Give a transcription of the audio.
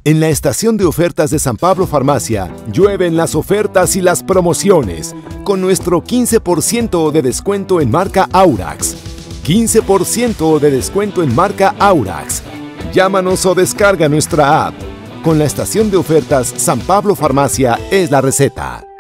En la estación de ofertas de San Pablo Farmacia, llueven las ofertas y las promociones, con nuestro 15% de descuento en marca Aurax. 15% de descuento en marca Aurax. Llámanos o descarga nuestra app. Con la estación de ofertas San Pablo Farmacia es la receta.